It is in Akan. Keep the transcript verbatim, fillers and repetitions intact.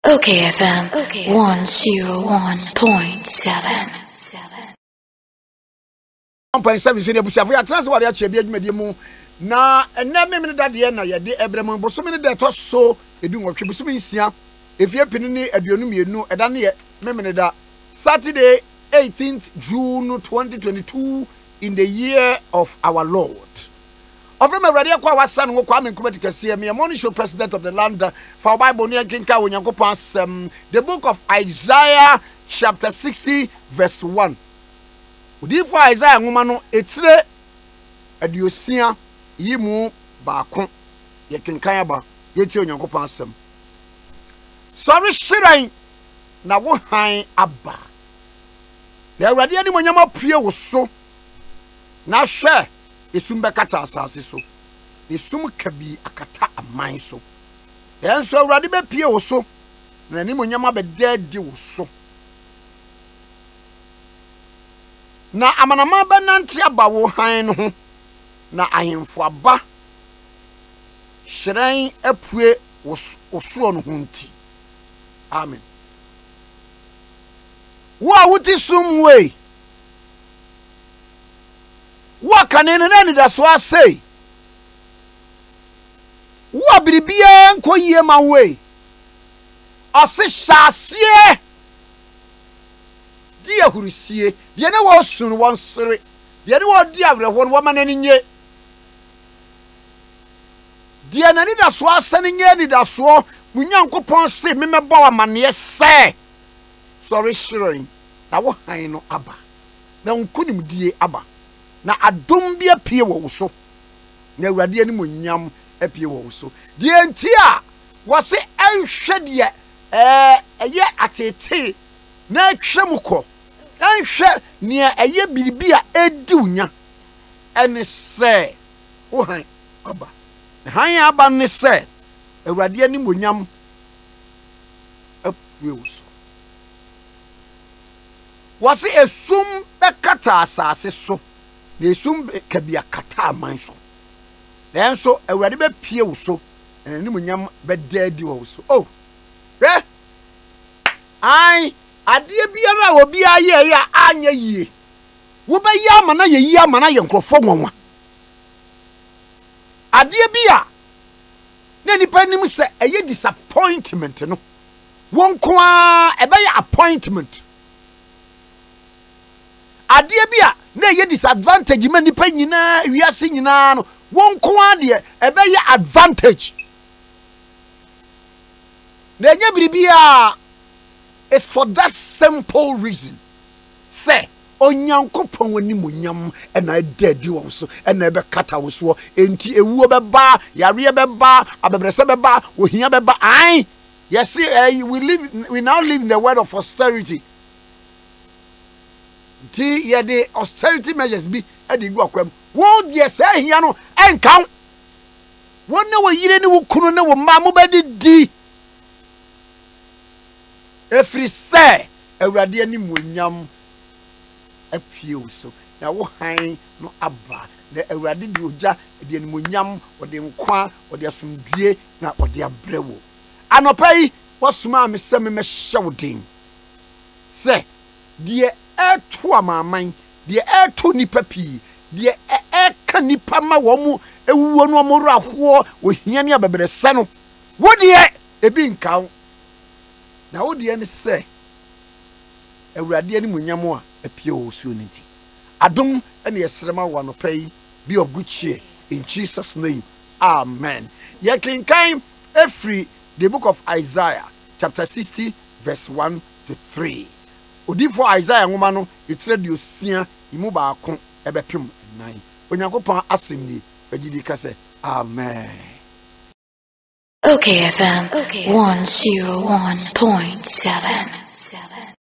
okayfm one oh one point seven. one point seven so ne bushafo ya trans wale ache bia dwumadi mu na enne memene dade na ye de ebrem bosomi ne de to so edu nwotwe bosomi nsia efie pini ni aduonu mienu eda ne ye memene da Saturday eighteenth June twenty twenty-two in the year of our Lord. Of them already kwa wasan ngo Kwame Nkrumah Tikese me monition president of the land for Bible near kinka onyankopon um, the book of Isaiah chapter sixty verse one. Udi for Isaiah ngoma no etire aduosia yimu baako ye kinkan aba ye ti onyankopon asem. Sorry shiran na wo han aba. The already ani monyama pie wo so na hwe esum bekata asase so esum kabi akata aman so den so awurade be pie wo so na ni monyama be dadi wo so na amanama be nante aba wo han no ho na ahemfo aba hyiran apue wo so no ho nti amen. Wa wuti sum we wa kanene na ni da so asei wa biribia nkoyie ma we ase hyasie di ahurusie de ne wo sunu won sere de ne wo di awreho no ma nani nye de na ni da so asane nye ni da so munyankopon se memeba wa mane se sorry shirin na wo han no aba na nkunim die aba na adom bia pie wo so na awurade ani monyam apie wo so die enti a wo se anhwe de eh eye atete na atwemko anhwe ne eye biribia edi unya ene se wo han aba han aba ne se awurade ani monyam apie wo so wasi esum bekata asase so na esum kabia kata aman so denso awurade be pie wo so eni munyam be dadi wo so oh eh ai ade biara obi aye ya anya yie wo be ya amana ye yi amana ye nkrofo nwanwa ade bia na nipa nim se eye disappointment no wonko a ebe ya appointment adie bia na ye disadvantage ma nipa nyina wiase nyina no wonko ade ebe ye advantage na nya biribia is for that simple reason say onyankopon wani monyam ena dadi wo so ena ebe kata wo so enti ewuo beba yare beba abebrese beba ohia beba ai yes uh, we live we now live in the world of austerity. Ti ye the austerity measures be edi gu akwam wo de say hia no enkan won na wo yire ni wo kunu na wo ma mo bedi di efri say awurade ani monyam apie wo so na wo han no aba na awurade di oja de ani monyam wo de nkwa wo de asomdue na wo de abrewo anopai wo suma me se me me hyew din say die eto amaman de eto nipa pi de eka nipa ma wo mu ewuwo no mo raho ohia ne abebrese no wo de ebi nkaw na wo de ne se awurade ani munyam a apie wo so nti adom ene yesrema wo no pai be of good cheer in Jesus name amen. Ye kinkan every the book of Isaiah chapter sixty verse one to three. Odi for Isaiah ngoma no etire de osia imu baako ebepem nan onyankopon asem ni bagidi ka se amen. okayfm one oh one point seven.